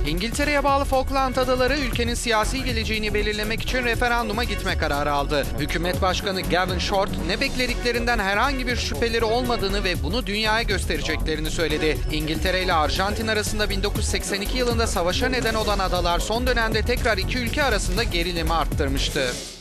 İngiltere'ye bağlı Falkland Adaları ülkenin siyasi geleceğini belirlemek için referanduma gitme kararı aldı. Hükümet Başkanı Gavin Short ne beklediklerinden herhangi bir şüpheleri olmadığını ve bunu dünyaya göstereceklerini söyledi. İngiltere ile Arjantin arasında 1982 yılında savaşa neden olan adalar son dönemde tekrar iki ülke arasında gerilimi arttırmıştı.